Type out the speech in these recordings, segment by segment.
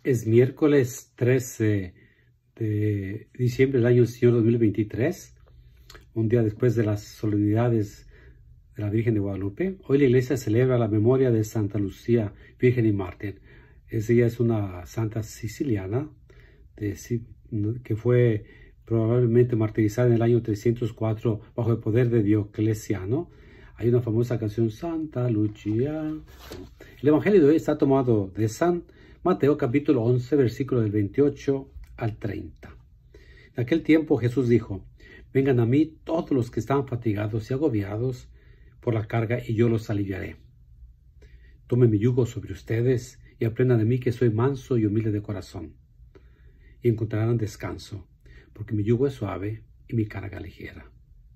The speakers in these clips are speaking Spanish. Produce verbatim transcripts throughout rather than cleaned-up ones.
Es miércoles trece de diciembre del año del Señor dos mil veintitrés, un día después de las solemnidades de la Virgen de Guadalupe. Hoy la iglesia celebra la memoria de Santa Lucía, Virgen y Mártir. Ella es una santa siciliana de, que fue probablemente martirizada en el año trescientos cuatro bajo el poder de Diocleciano. Hay una famosa canción, Santa Lucía. El Evangelio de hoy está tomado de San Mateo capítulo once, versículo del veintiocho al treinta. En aquel tiempo Jesús dijo: vengan a mí todos los que están fatigados y agobiados por la carga, y yo los aliviaré. Tomen mi yugo sobre ustedes y aprendan de mí, que soy manso y humilde de corazón, y encontrarán descanso, porque mi yugo es suave y mi carga ligera.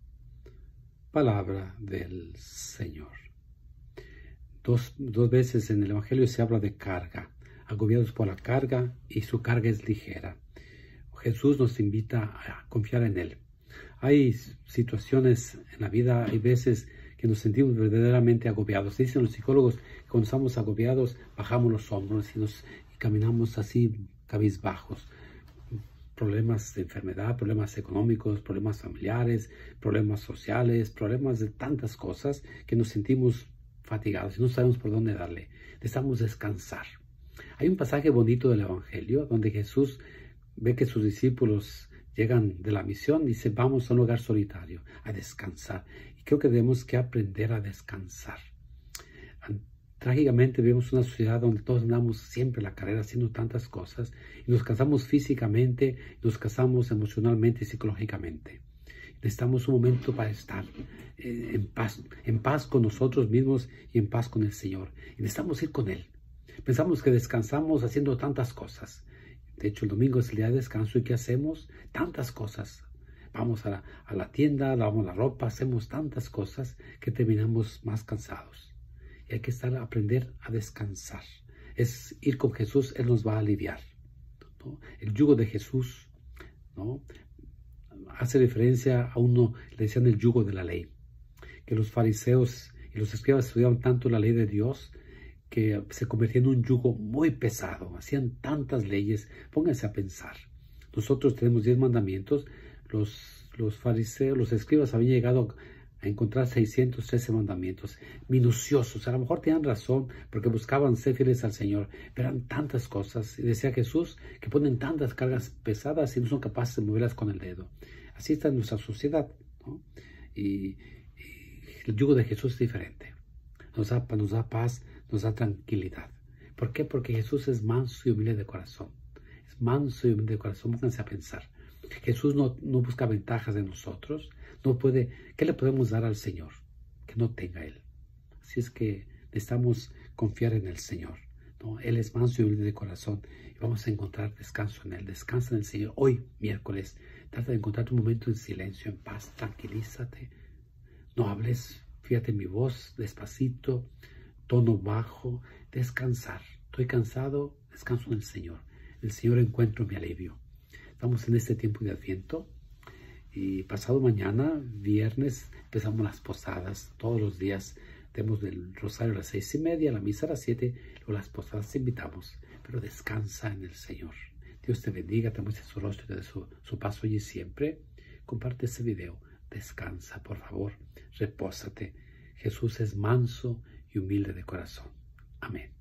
Palabra del Señor. Dos, dos veces en el Evangelio se habla de carga, agobiados por la carga, y su carga es ligera. Jesús nos invita a confiar en Él. Hay situaciones en la vida, hay veces que nos sentimos verdaderamente agobiados. Dicen los psicólogos que cuando estamos agobiados bajamos los hombros y, nos, y caminamos así cabizbajos. Problemas de enfermedad, problemas económicos, problemas familiares, problemas sociales, problemas de tantas cosas que nos sentimos fatigados y no sabemos por dónde darle. Necesitamos descansar. Hay un pasaje bonito del Evangelio donde Jesús ve que sus discípulos llegan de la misión y dice: vamos a un lugar solitario a descansar. Y creo que tenemos que aprender a descansar. Trágicamente vemos una sociedad donde todos andamos siempre en la carrera haciendo tantas cosas y nos cansamos físicamente, nos cansamos emocionalmente y psicológicamente. Necesitamos un momento para estar eh, en paz, en paz con nosotros mismos y en paz con el Señor. Y necesitamos ir con Él. Pensamos que descansamos haciendo tantas cosas. De hecho, el domingo es el día de descanso, y ¿qué hacemos? Tantas cosas. Vamos a la, a la tienda, lavamos la ropa, hacemos tantas cosas que terminamos más cansados. Y hay que estar, aprender a descansar. Es ir con Jesús, Él nos va a aliviar, ¿no? El yugo de Jesús, ¿no?, hace referencia a uno, le decían el yugo de la ley, que los fariseos y los escribas estudiaban tanto la ley de Dios que se convertía en un yugo muy pesado, hacían tantas leyes. Pónganse a pensar, nosotros tenemos diez mandamientos, los, los fariseos, los escribas habían llegado a encontrar seiscientos trece mandamientos, minuciosos. A lo mejor tenían razón porque buscaban ser fieles al Señor, pero eran tantas cosas. Y decía Jesús que ponen tantas cargas pesadas y no son capaces de moverlas con el dedo. Así está nuestra sociedad, ¿no? Y, y el yugo de Jesús es diferente. Nos da, nos da paz, nos da tranquilidad. ¿Por qué? Porque Jesús es manso y humilde de corazón. Es manso y humilde de corazón. Pónganse a pensar. Jesús no, no busca ventajas de nosotros. No puede, ¿qué le podemos dar al Señor que no tenga Él? Así es que necesitamos confiar en el Señor, ¿no? Él es manso y humilde de corazón y vamos a encontrar descanso en Él. Descansa en el Señor. Hoy, miércoles, trata de encontrar tu momento en silencio, en paz. Tranquilízate. No hables. Fíjate en mi voz, despacito, tono bajo. Descansar. Estoy cansado, descanso en el Señor. En el Señor encuentro mi alivio. Estamos en este tiempo de Adviento. Y pasado mañana, viernes, empezamos las posadas. Todos los días tenemos el rosario a las seis y media, la misa a las siete, luego las posadas te invitamos. Pero descansa en el Señor. Dios te bendiga, te muestre su rostro y te dé su, su paz hoy y siempre. Comparte este video. Descansa, por favor. Repósate. Jesús es manso y humilde de corazón. Amén.